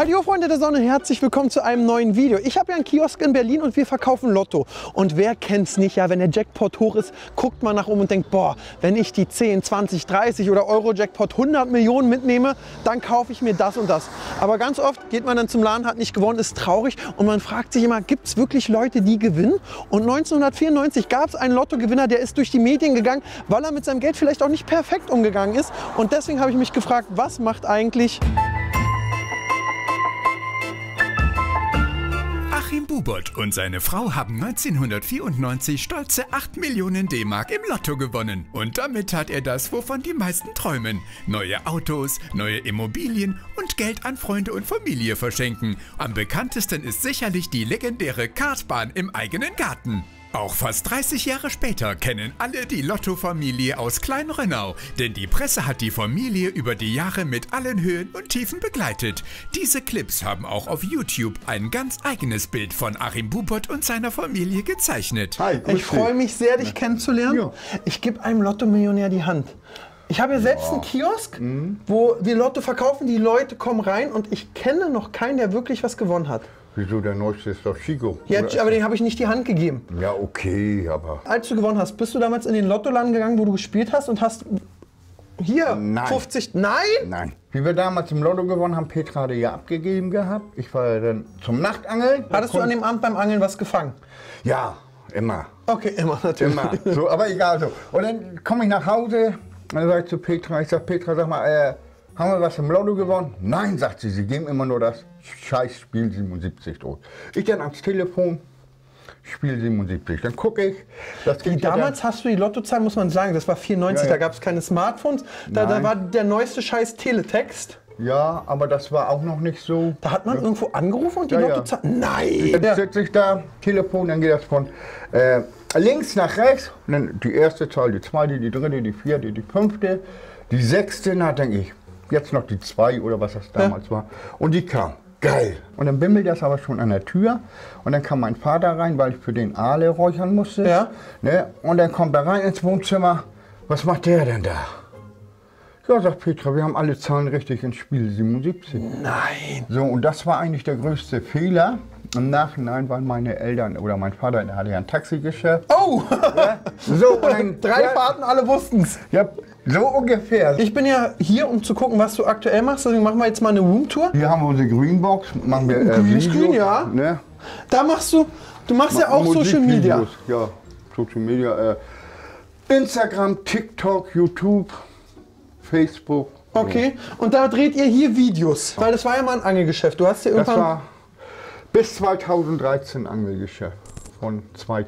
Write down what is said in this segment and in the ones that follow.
Hallo Freunde der Sonne, herzlich willkommen zu einem neuen Video. Ich habe ja einen Kiosk in Berlin und wir verkaufen Lotto. Und wer kennt's nicht, ja, wenn der Jackpot hoch ist, guckt man nach oben und denkt, boah, wenn ich die 10, 20, 30 oder Euro-Jackpot 100 Millionen mitnehme, dann kaufe ich mir das und das. Aber ganz oft geht man dann zum Laden, hat nicht gewonnen, ist traurig und man fragt sich immer, gibt es wirklich Leute, die gewinnen? Und 1994 gab es einen Lottogewinner, der ist durch die Medien gegangen, weil er mit seinem Geld vielleicht auch nicht perfekt umgegangen ist. Und deswegen habe ich mich gefragt, was macht eigentlich Achim Bubert und seine Frau haben 1994 stolze 8 Millionen D-Mark im Lotto gewonnen. Und damit hat er das, wovon die meisten träumen. Neue Autos, neue Immobilien und Geld an Freunde und Familie verschenken. Am bekanntesten ist sicherlich die legendäre Kartbahn im eigenen Garten. Auch fast 30 Jahre später kennen alle die Lotto-Familie aus Klein-Rönnau, denn die Presse hat die Familie über die Jahre mit allen Höhen und Tiefen begleitet. Diese Clips haben auch auf YouTube ein ganz eigenes Bild von Achim Bubert und seiner Familie gezeichnet. Hi, ich freue mich sehr, dich kennenzulernen. Ja. Ich gebe einem Lotto-Millionär die Hand. Ich habe ja selbst einen Kiosk, wo wir Lotto verkaufen, die Leute kommen rein und ich kenne noch keinen, der wirklich was gewonnen hat. Wieso, der neueste ist doch Chico. Ja, aber den habe ich nicht die Hand gegeben. Ja, okay, aber... Als du gewonnen hast, bist du damals in den Lottoladen gegangen, wo du gespielt hast und hast hier Nein. 50... Nein? Nein. Wie wir damals im Lotto gewonnen haben, Petra hatte ja abgegeben gehabt. Ich war dann zum Nachtangeln. Hattest du an dem Abend beim Angeln was gefangen? Ja, immer. Okay, immer natürlich. Immer. So, aber egal so. Und dann komme ich nach Hause und dann sage ich zu Petra, Petra, sag mal, haben wir was im Lotto gewonnen? Nein, sagt sie, sie geben immer nur das scheiß Spiel 77 durch. Ich dann ans Telefon, Spiel 77, dann gucke ich. Das damals hast du die Lottozahlen, muss man sagen, das war 94, da gab es keine Smartphones, da war der neueste Scheiß Teletext. Ja, aber das war auch noch nicht so. Da hat man irgendwo angerufen und die Lottozahlen... Nein! Dann sitze ich da, Telefon, dann geht das von links nach rechts. Und dann die erste Zahl, die zweite, die dritte, die vierte, die fünfte, die sechste, na denke ich, jetzt noch die 2 oder was das damals war. Und die kam. Geil. Und dann bimmelt das aber schon an der Tür. Und dann kam mein Vater rein, weil ich für den Aale räuchern musste. Ja. Ne? Und dann kommt er rein ins Wohnzimmer. Was macht der denn da? Ja, sagt Petra, wir haben alle Zahlen richtig ins Spiel 77. Nein. So, und das war eigentlich der größte Fehler. Im Nachhinein waren meine Eltern oder mein Vater, der hatte ja ein Taxigeschäft. Oh! Ja, so, und dann, 3 Fahrten, alle wussten's. Ja, so ungefähr. Ich bin ja hier, um zu gucken, was du aktuell machst. Deswegen machen wir jetzt mal eine Roomtour. Hier haben wir unsere Greenbox. Machen wir Greenscreen, ja. Ne? Da machst du machst ja auch Social Media. Ja, Social Media. Instagram, TikTok, YouTube, Facebook. Okay, und da dreht ihr hier Videos. Weil das war ja mal ein Angelgeschäft. Du hast ja irgendwann... Das war bis 2013 Angelgeschäft. Von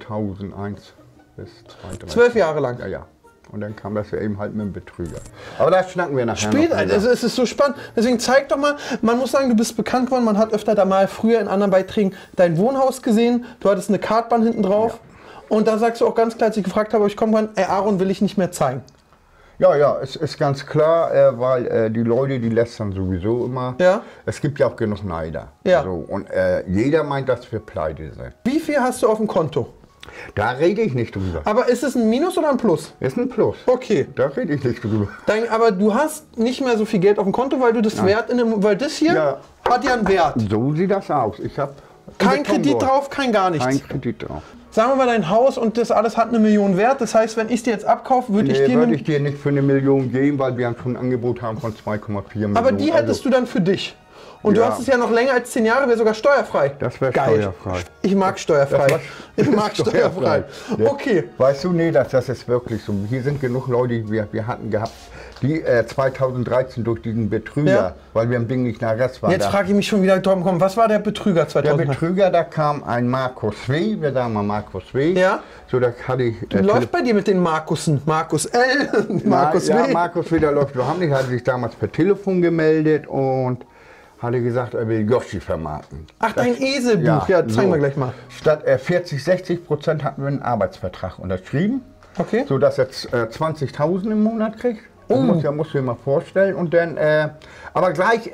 2001 bis 2013. 12 Jahre lang. Ja, ja. Und dann kam das ja eben halt mit dem Betrüger. Aber da schnacken wir nachher Später, noch. also es ist so spannend. Deswegen zeig doch mal, man muss sagen, du bist bekannt worden. Man hat öfter da mal früher in anderen Beiträgen dein Wohnhaus gesehen. Du hattest eine Kartbahn hinten drauf. Ja. Und da sagst du auch ganz klar, als ich gefragt habe, ob ich kommen kann, ey Aaron, will ich nicht mehr zeigen. Ja, ja, es ist ganz klar, weil die Leute, die lästern sowieso immer. Ja. Es gibt ja auch genug Neider. Ja. So, und jeder meint, dass wir pleite sind. Wie viel hast du auf dem Konto? Da rede ich nicht drüber. Aber ist es ein Minus oder ein Plus? Ist ein Plus. Okay. Da rede ich nicht drüber. Aber du hast nicht mehr so viel Geld auf dem Konto, weil du das Wert weil das hier hat ja einen Wert. So sieht das aus. Ich habe kein Kredit drauf, kein gar nichts. Kein Kredit drauf. Sagen wir mal, dein Haus und das alles hat 1 Million Wert. Das heißt, wenn ich es dir jetzt abkaufe, würde ich dir nicht für 1 Million geben, weil wir schon ein Angebot haben von 2,4 Millionen. Aber die hättest du dann für dich. Und du hast es ja noch länger als 10 Jahre, wäre sogar steuerfrei. Das wäre steuerfrei. Ich mag steuerfrei. Ich mag steuerfrei. Ja. Okay. Weißt du, nee, das ist wirklich so. Hier sind genug Leute, wir hatten gehabt, die 2013 durch diesen Betrüger, weil wir im Ding nicht nach Rest waren. Jetzt frage ich mich schon wieder, Tom, komm, was war der Betrüger 2013? Der Betrüger, da kam ein Markus W., wir sagen mal Markus W. Ja. So, da hatte ich... läuft bei dir mit den Markussen? Markus L., Markus W. Ja, Markus W., der läuft überhaupt nicht. Er hat sich damals per Telefon gemeldet und hatte gesagt, er will Yoshi vermarkten. Ach, dein Eselbuch, ja, zeigen wir gleich mal. Statt 40-60% hatten wir einen Arbeitsvertrag unterschrieben, so dass er 20.000 im Monat kriegt. Das musst du dir mal vorstellen. Und dann, aber gleich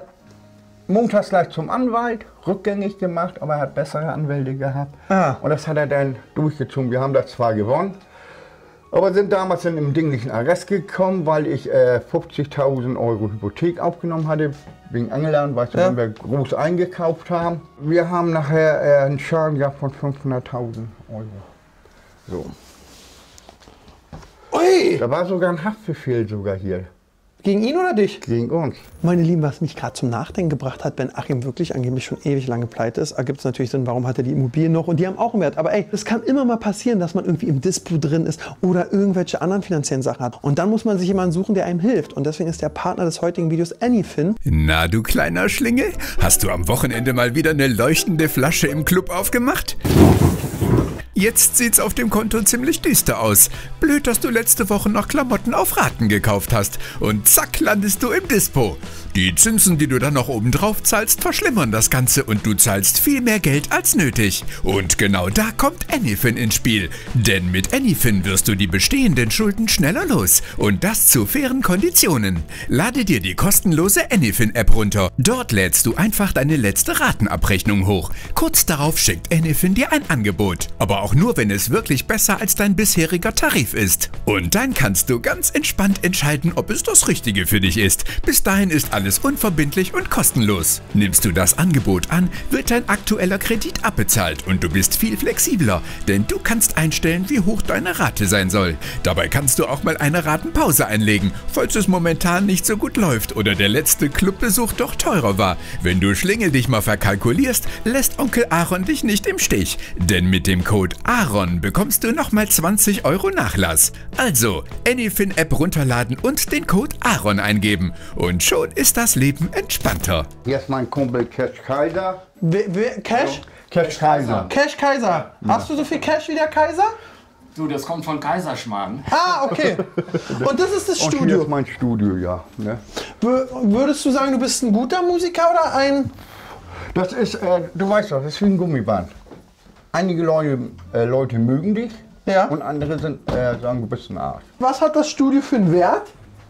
montags gleich zum Anwalt, rückgängig gemacht, aber er hat bessere Anwälte gehabt. Und das hat er dann durchgezogen. Wir haben das zwar gewonnen, Aber sind damals dann im dinglichen Arrest gekommen, weil ich 50.000 Euro Hypothek aufgenommen hatte, wegen Angelern, weißt du, wenn wir groß eingekauft haben. Wir haben nachher einen Schaden gehabt von 500.000 Euro. So. Ui! Da war sogar ein Haftbefehl sogar hier. Gegen ihn oder dich? Gegen uns. Meine Lieben, was mich gerade zum Nachdenken gebracht hat, wenn Achim wirklich angeblich schon ewig lange pleite ist, ergibt es natürlich Sinn, warum hat er die Immobilien noch und die haben auch einen Wert. Aber ey, es kann immer mal passieren, dass man irgendwie im Dispo drin ist oder irgendwelche anderen finanziellen Sachen hat. Und dann muss man sich jemanden suchen, der einem hilft. Und deswegen ist der Partner des heutigen Videos Anyfin. Na, du kleiner Schlingel, hast du am Wochenende mal wieder eine leuchtende Flasche im Club aufgemacht? Jetzt sieht's auf dem Konto ziemlich düster aus. Blöd, dass du letzte Woche noch Klamotten auf Raten gekauft hast. Und zack, landest du im Dispo. Die Zinsen, die du dann noch obendrauf zahlst, verschlimmern das Ganze und du zahlst viel mehr Geld als nötig. Und genau da kommt Anyfin ins Spiel. Denn mit Anyfin wirst du die bestehenden Schulden schneller los. Und das zu fairen Konditionen. Lade dir die kostenlose Anyfin-App runter. Dort lädst du einfach deine letzte Ratenabrechnung hoch. Kurz darauf schickt Anyfin dir ein Angebot. Aber auch nur, wenn es wirklich besser als dein bisheriger Tarif ist. Und dann kannst du ganz entspannt entscheiden, ob es das Richtige für dich ist. Bis dahin ist alles unverbindlich und kostenlos. Nimmst du das Angebot an, wird dein aktueller Kredit abbezahlt und du bist viel flexibler, denn du kannst einstellen, wie hoch deine Rate sein soll. Dabei kannst du auch mal eine Ratenpause einlegen, falls es momentan nicht so gut läuft oder der letzte Clubbesuch doch teurer war. Wenn du Schlingel dich mal verkalkulierst, lässt Onkel Aaron dich nicht im Stich, denn mit dem Code Aaron bekommst du nochmal 20 Euro Nachlass. Also, Anyfin-App runterladen und den Code Aaron eingeben und schon ist das Leben entspannter. Hier ist mein Kumpel Cash Kaiser. Cash? Cash Kaiser. Cash Kaiser. Hast du so viel Cash wie der Kaiser? Du, das kommt von Kaiserschmarrn. Ah, okay. Und das ist das Und hier Studio. ist mein Studio, ja. Ne? Würdest du sagen, du bist ein guter Musiker oder ein... Das ist, du weißt doch, das ist wie ein Gummiband. Einige Leute mögen dich Ja. und andere sagen, du bist ein Arsch. Was hat das Studio für einen Wert?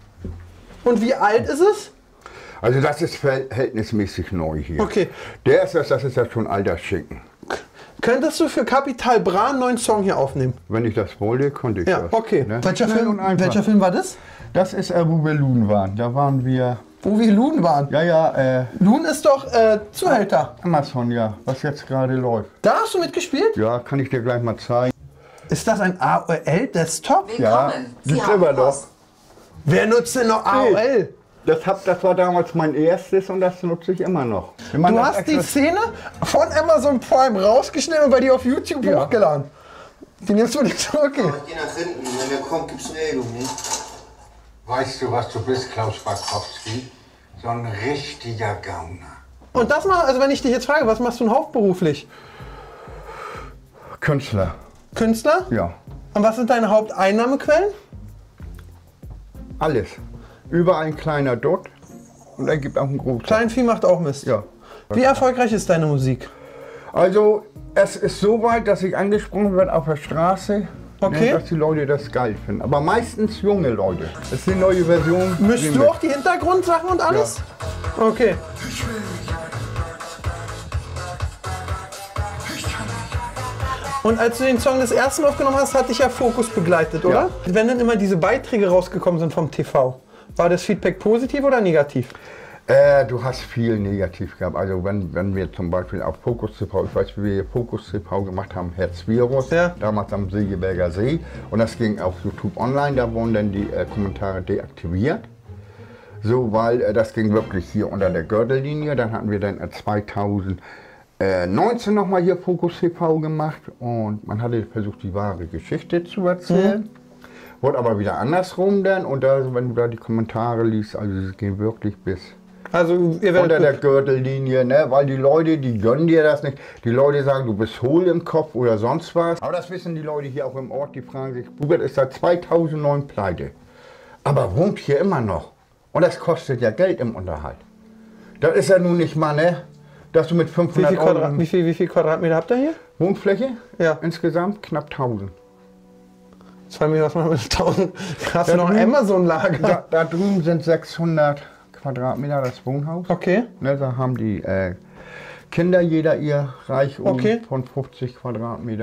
Und wie alt ist es? Also das ist verhältnismäßig neu hier. Okay. Das ist ja schon alter Schinken. Könntest du für Capital Bra einen neuen Song hier aufnehmen? Wenn ich das wollte, konnte ich Ja, das. okay. Ne? Welcher Schnell und einfach. Film war das? Das ist, wo wir Luden waren. Da waren wir, Wo wir Luden waren. ja, Luden ist doch Zuhälter. Amazon, ja, was jetzt gerade läuft. Da hast du mitgespielt? Ja, kann ich dir gleich mal zeigen. Ist das ein AOL-Desktop? Ja, gibt's immer noch. Wer nutzt denn noch AOL? Das war damals mein erstes und das nutze ich immer noch. Du hast die Szene von Amazon Prime rausgeschnitten und bei dir auf YouTube hochgeladen. Den nimmst du nicht. Okay. Geh nach hinten, wenn der kommt, gibt's Regelung, nicht? Weißt du, was du bist, Klaus Barkowski? So ein richtiger Gauner. Und das mal, also wenn ich dich jetzt frage, was machst du denn hauptberuflich? Künstler, Künstler? ja. Und was sind deine Haupteinnahmequellen? Alles. Überall ein kleiner Dot und er gibt auch einen großen. Kleinvieh macht auch Mist. Ja. Wie erfolgreich ist deine Musik? Also, es ist so weit, dass ich angesprochen werde auf der Straße, Okay. dass die Leute das geil finden. Aber meistens junge Leute. Das ist die neue Version. Mischst du auch die Hintergrundsachen und alles? Okay. Und als du den Song das erste Mal aufgenommen hast, hat dich ja Fokus begleitet, oder? Wenn dann immer diese Beiträge rausgekommen sind vom TV, war das Feedback positiv oder negativ? Du hast viel negativ gehabt. Also wenn wir zum Beispiel auf Fokus TV, ich weiß, wie wir Fokus TV gemacht haben, Herzvirus, Ja. damals am Segeberger See. Und das ging auf YouTube online, da wurden dann die Kommentare deaktiviert. So, weil das ging wirklich hier unter der Gürtellinie. Dann hatten wir dann 2019 nochmal hier Fokus TV gemacht und man hatte versucht, die wahre Geschichte zu erzählen. Wurde aber wieder andersrum dann und da, wenn du da die Kommentare liest, also sie gehen wirklich bis Also ihr werdet unter der Gürtellinie, ne? Weil die Leute, die gönnen dir das nicht. Die Leute sagen, du bist hohl im Kopf oder sonst was. Aber das wissen die Leute hier auch im Ort, die fragen sich, Hubert ist seit 2009 pleite, aber wohnt hier immer noch. Und das kostet ja Geld im Unterhalt. Das ist ja nun nicht mal, ne? Dass du mit 500 Euro wie viel Quadratmeter habt ihr hier? Wohnfläche? Ja. Insgesamt knapp 1000. Jetzt frage ich mich, was man mit 1000... Hast du noch ein Amazon-Lager? Da drüben sind 600 Quadratmeter das Wohnhaus. Okay. Ne, da haben die Kinder jeder ihr Reich Okay. von 50 Quadratmeter.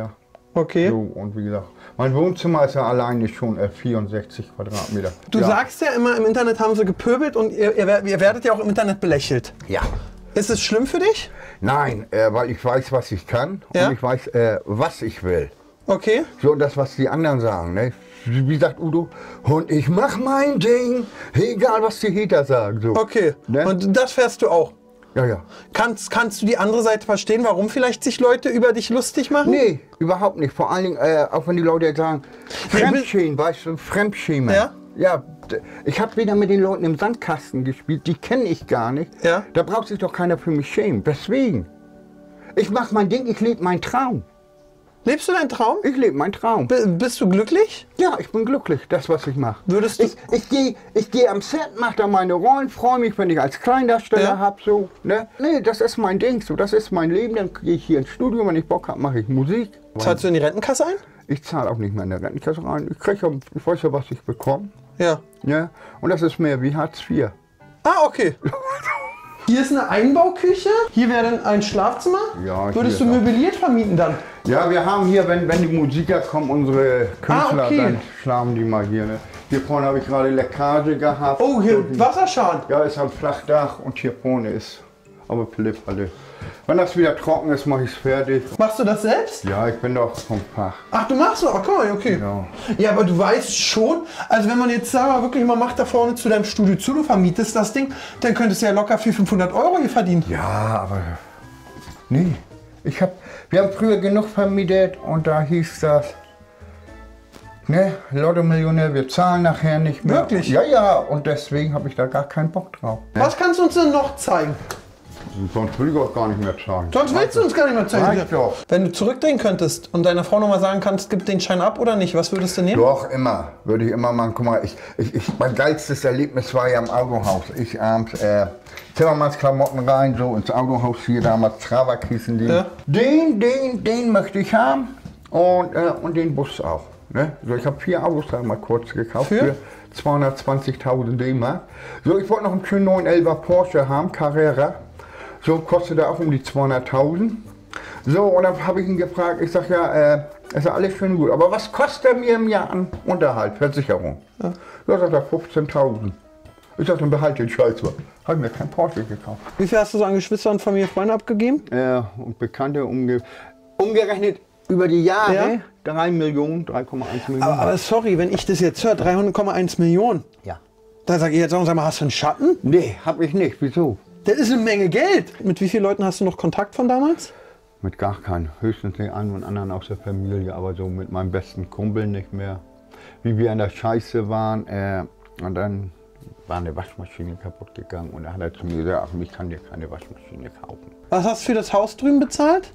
Okay. So, und wie gesagt, mein Wohnzimmer ist ja alleine schon 64 Quadratmeter. Du sagst ja immer, im Internet haben sie gepöbelt und ihr werdet ja auch im Internet belächelt. Ja. Ist es schlimm für dich? Nein, weil ich weiß, was ich kann Ja? und ich weiß, was ich will. Okay. So, und das, was die anderen sagen, ne? Wie sagt Udo? Und ich mach mein Ding, egal was die Hater sagen. So. Okay. Ne? Und das fährst du auch? Ja, ja. Kannst du die andere Seite verstehen, warum vielleicht sich Leute über dich lustig machen? Nee, überhaupt nicht. Vor allen Dingen, auch wenn die Leute jetzt sagen, Fremdschämen, weißt du, Fremdschämen. Ja? Ja, ich habe wieder mit den Leuten im Sandkasten gespielt, die kenne ich gar nicht. Ja. Da braucht sich doch keiner für mich schämen. Deswegen. Ich mache mein Ding, ich lebe meinen Traum. Lebst du deinen Traum? Ich lebe meinen Traum. Bist du glücklich? Ja, ich bin glücklich, das, was ich mache. Würdest du- Ich geh am Set, mache da meine Rollen, freue mich, wenn ich als Kleindarsteller Ja. habe. So, ne? Nee, das ist mein Ding, so, das ist mein Leben. Dann gehe ich hier ins Studio, wenn ich Bock habe, mache ich Musik. Zahlst du in die Rentenkasse ein? Ich zahle auch nicht mehr in der Rentenkasse rein. Ich weiß ja, was ich bekomme. Ja. Ja? Und das ist mehr wie Hartz IV. Ah, okay. Hier ist eine Einbauküche. Hier wäre dann ein Schlafzimmer. Ja, hier Würdest du ist auch- möbliert vermieten dann? Ja, wir haben hier, wenn die Musiker kommen, unsere Künstler, okay. dann schlafen die mal hier. Ne? Hier vorne habe ich gerade Leckage gehabt. Oh, hier Wasserschaden. Ja, ist ein Flachdach und hier vorne ist aber Pillepalle. Wenn das wieder trocken ist, mache ich es fertig. Machst du das selbst? Ja, ich bin doch vom Fach. Ach, du machst noch? Ach, guck mal, okay. Ja. Ja, aber du weißt schon, also wenn man jetzt sagen wir wirklich mal macht da vorne zu deinem Studio zu, du vermietest das Ding, dann könntest du ja locker 400-500 Euro hier verdienen. Ja, aber nee. Wir haben früher genug vermietet und da hieß das, ne, Lotto-Millionär, wir zahlen nachher nicht mehr. Wirklich? Ja, ja, und deswegen habe ich da gar keinen Bock drauf. Was kannst du uns denn noch zeigen? Sonst will ich auch gar nicht mehr zahlen. Sonst willst du uns gar nicht mehr zeigen. Reicht doch. Wenn du zurückdrehen könntest und deiner Frau nochmal sagen kannst, gib den Schein ab oder nicht, was würdest du nehmen? Doch, immer. Würde ich immer machen. Guck mal, mein geilstes Erlebnis war ja im Autohaus. Ich abends Zimmermannsklamotten rein, so ins Autohaus hier, damals Travak hießen die. Ja. Den möchte ich haben und den Bus auch. Ne? So, ich habe 4 Autos da mal kurz gekauft Für? 220.000 D-Mark. So, ich wollte noch einen schönen 911er Porsche haben, Carrera. So, kostete auch um die 200.000. So, und dann habe ich ihn gefragt, ich sage ja, ist ja alles schön gut, aber was kostet er mir im Jahr an Unterhalt, Versicherung? Ja, sagt er 15.000. Ich sage, dann behalte den Scheiß mal. Habe mir kein Porsche gekauft. Wie viel hast du so an Geschwister und Familie, Freunde abgegeben? Und Bekannte umgerechnet über die Jahre Ja. 3 Millionen, 3,1 Millionen. Aber sorry, wenn ich das jetzt höre, 300,1 Millionen. ja. Da sage ich jetzt, sag mal, hast du einen Schatten? Nee, habe ich nicht. Wieso? Das ist eine Menge Geld. Mit wie vielen Leuten hast du noch Kontakt von damals? Mit gar keinen. Höchstens den einen und anderen aus der Familie, aber so mit meinem besten Kumpel nicht mehr. Wie wir an der Scheiße waren und dann war eine Waschmaschine kaputt gegangen und da hat er zu mir gesagt, ach, ich kann dir keine Waschmaschine kaufen. Was hast du für das Haus drüben bezahlt?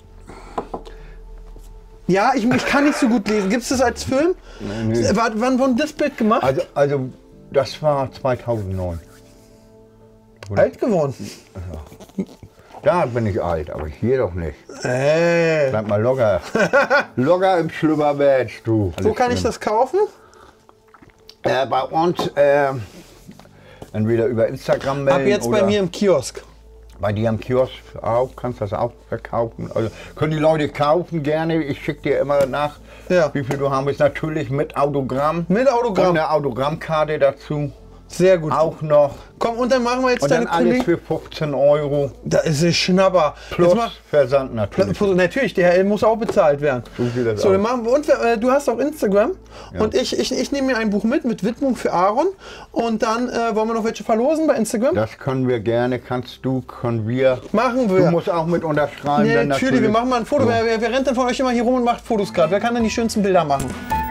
Ja, ich kann nicht so gut lesen. Gibt es das als Film? Nee. Wann wurde das Bild gemacht? Also das war 2009. Alt geworden. Da bin ich alt, aber hier doch nicht. Ey. Bleib mal locker. Locker im Schlüpperbett, du. Wo kann ich das kaufen? Bei uns entweder über Instagram melden Ab jetzt oder bei mir im Kiosk. bei dir am Kiosk auch, kannst das auch verkaufen. Also können die Leute kaufen gerne. Ich schicke dir immer nach, Ja. wie viel du haben willst. Natürlich mit Autogramm. Mit Und Autogramm. eine Autogrammkarte dazu. Sehr gut. Auch noch. Komm, und dann machen wir jetzt Und deine dann alles Kollegen. für 15 Euro. Da ist es Schnapper. Plus Jetzt mach- Versand natürlich. Natürlich, der HL muss auch bezahlt werden. So sieht das So, dann aus. machen wir, und du hast auch Instagram. Und ich nehme mir ein Buch mit Widmung für Aaron. Und dann wollen wir noch welche verlosen bei Instagram. Das können wir gerne, können wir. Machen Du wir. musst auch mit unterschreiben. Nee, dann natürlich, wir machen mal ein Foto. So. Wer rennt denn von euch immer hier rum und macht Fotos gerade? Wer kann denn die schönsten Bilder machen?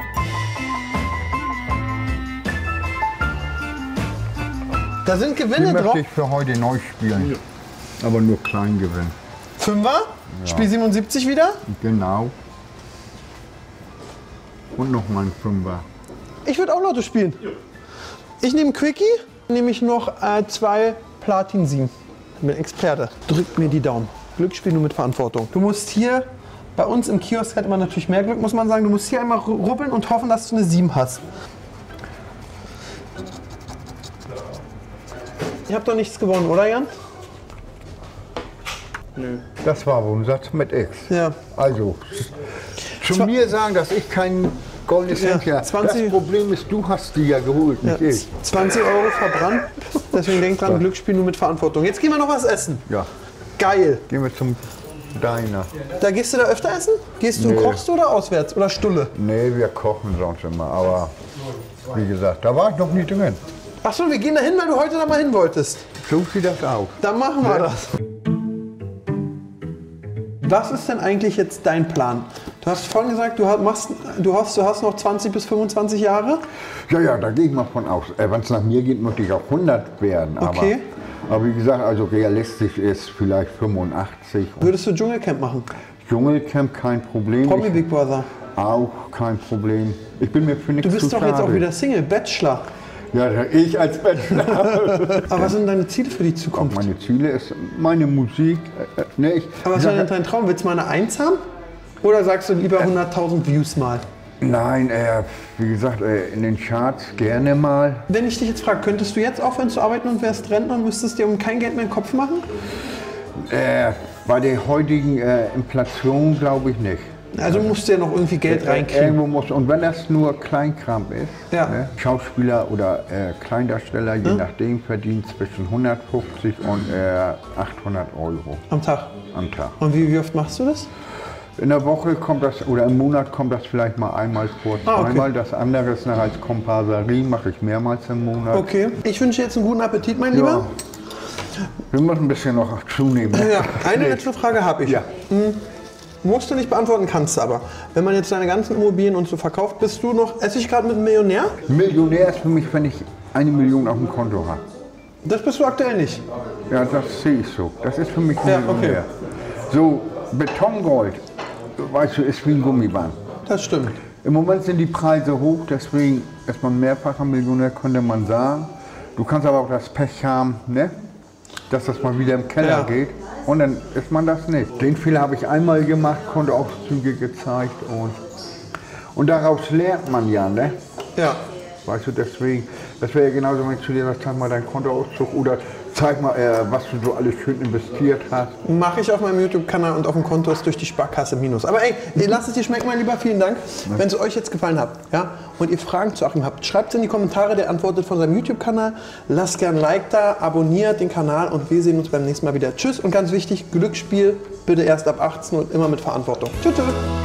Da sind Die Gewinne drauf. möchte ich für heute neu spielen. Aber nur klein gewinnen. Fünfer, Spiel 77 wieder. Genau. Und noch mal ein Fünfer. Ich würde auch Lotto spielen. Ich nehme Quickie, nehme ich noch 2 Platin 7. Ich bin Experte. Drückt mir die Daumen. Glücksspiel nur mit Verantwortung. Du musst hier, bei uns im Kiosk hätte man natürlich mehr Glück, muss man sagen. Du musst hier einmal rubbeln und hoffen, dass du eine 7 hast. Ihr habt doch nichts gewonnen, oder Jan? Das war wohl ein Satz mit X. Ja. Also, zu mir sagen, dass ich kein goldenes Händchen habe. 20 Das Problem ist, du hast die ja geholt, nicht ich. 20 € verbrannt. Deswegen denk dran, Glücksspiel nur mit Verantwortung. Jetzt gehen wir noch was essen. Ja. Geil. Gehen wir zum Diner. Da gehst du da öfter essen? Gehst du, kochst du oder auswärts? Oder Stulle? Nee, wir kochen sonst immer. Aber wie gesagt, da war ich noch nie drin. Achso, wir gehen da hin, weil du heute da mal hin wolltest. So sieht das aus. Dann machen wir das. Was ist denn eigentlich jetzt dein Plan? Du hast vorhin gesagt, du hast noch 20 bis 25 Jahre? Ja, da gehe ich mal von aus. Wenn es nach mir geht, muss ich auch 100 werden. Okay. Aber wie gesagt, also realistisch ist vielleicht 85. Würdest du Dschungelcamp machen? Dschungelcamp kein Problem. Promi Big Brother? Auch kein Problem. Ich bin mir für nichts Du bist zu doch jetzt schade. auch wieder Single, Bachelor. Ja, ich als Bachelor. Aber was sind deine Ziele für die Auch Zukunft? meine Ziele ist meine Musik. Ne, Aber was wäre denn dein Traum? Willst du mal eine 1 haben? Oder sagst du lieber 100.000 Views mal? Nein, wie gesagt, in den Charts gerne mal. Wenn ich dich jetzt frage, könntest du jetzt aufhören zu arbeiten und wärst Rentner und müsstest dir um kein Geld mehr den Kopf machen? Bei der heutigen Inflation glaube ich nicht. Also musst du ja noch irgendwie Geld reinkriegen. Irgendwo muss, und wenn das nur Kleinkram ist, Ja. ne, Schauspieler oder Kleindarsteller, je nachdem, verdienen zwischen 150 und 800 € Am Tag. am Tag. Und wie oft machst du das? In der Woche kommt das, oder im Monat kommt das vielleicht mal einmal vor, zweimal. Okay. Das andere ist noch als Komparserie, mache ich mehrmals im Monat. Okay. Ich wünsche dir jetzt einen guten Appetit, mein Lieber. Wir müssen ein bisschen noch zunehmen. Ja, eine letzte Frage habe ich. Ja. Musst du nicht beantworten, kannst du aber. Wenn man jetzt deine ganzen Immobilien und so verkauft, bist du noch, esse ich gerade mit einem Millionär? Millionär ist für mich, wenn ich 1 Million auf dem Konto habe. Das bist du aktuell nicht. Ja, das sehe ich so. Das ist für mich Ja, Millionär. So, Betongold, weißt du, ist wie ein Gummiband. Das stimmt. Im Moment sind die Preise hoch, deswegen ist man mehrfacher Millionär, könnte man sagen. Du kannst aber auch das Pech haben, ne? Dass das mal wieder im Keller geht. Und dann ist man das nicht. Den Fehler habe ich einmal gemacht, Kontoauszüge gezeigt und daraus lernt man ja, ne? Ja. Weißt du, deswegen, das wäre ja genauso, wenn ich zu dir sage, zeig mal deinen Kontoauszug oder zeig mal, was du so alles schön investiert hast. Mache ich auf meinem YouTube-Kanal und auf dem Konto ist durch die Sparkasse Minus. Aber ey, lasst es dir schmecken, mein Lieber. Vielen Dank. Wenn es euch jetzt gefallen hat, ja, und ihr Fragen zu Achim habt, schreibt es in die Kommentare. Der antwortet von seinem YouTube-Kanal. Lasst gerne ein Like da, abonniert den Kanal und wir sehen uns beim nächsten Mal wieder. Tschüss und ganz wichtig, Glücksspiel bitte erst ab 18 und immer mit Verantwortung. Tschüss.